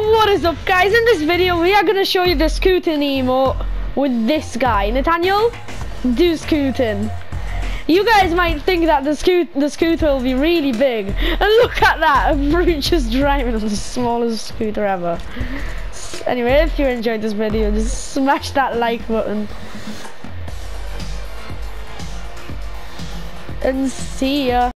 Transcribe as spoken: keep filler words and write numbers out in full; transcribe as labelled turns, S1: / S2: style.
S1: What is up, guys? In this video we are going to show you the Scootin emote with this guy. Nathaniel, do Scootin. You guys might think that the scoot the scooter will be really big, and look at that, a brute just driving on the smallest scooter ever. Anyway, if you enjoyed this video, just smash that like button and see ya.